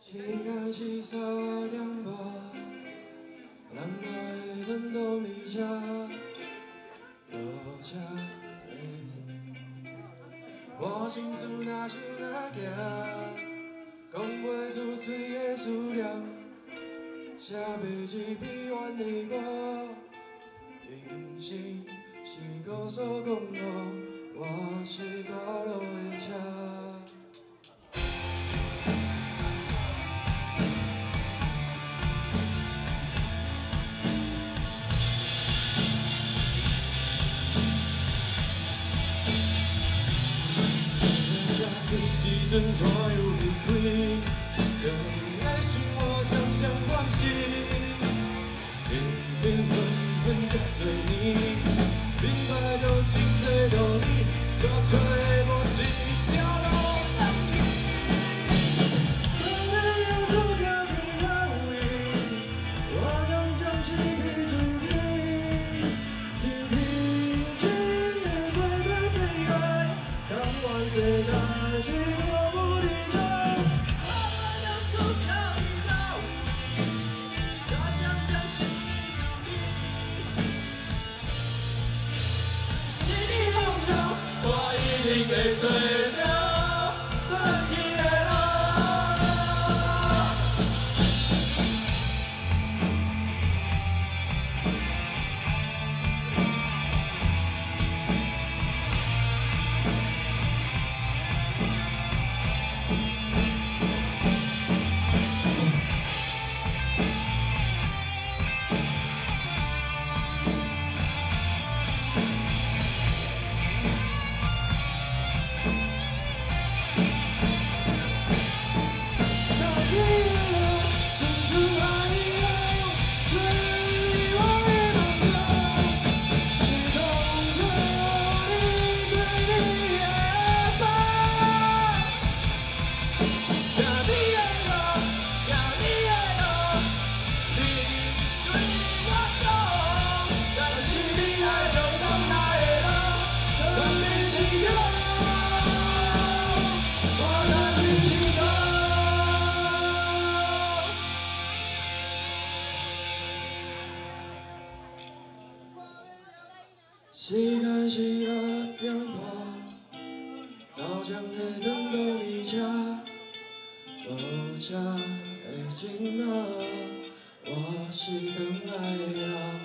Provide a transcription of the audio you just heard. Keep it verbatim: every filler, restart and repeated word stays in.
时间是三点半，咱来等到暝车，落车的我心事若想若行，讲袂出嘴的思念，写袂一篇怨的歌，平生是故所讲路，我是过路的车。 时阵怎又离开？让的生活渐渐关心，平平凡凡这多年，明白着真多道理，却找无一条路通去。我的要做个平安位，我将将心去处理，听平静的过个岁月，当万世大事。 一定会找到转去的路。时间是六点半，到站的等到暝车，无车的前仔，我是等来的人。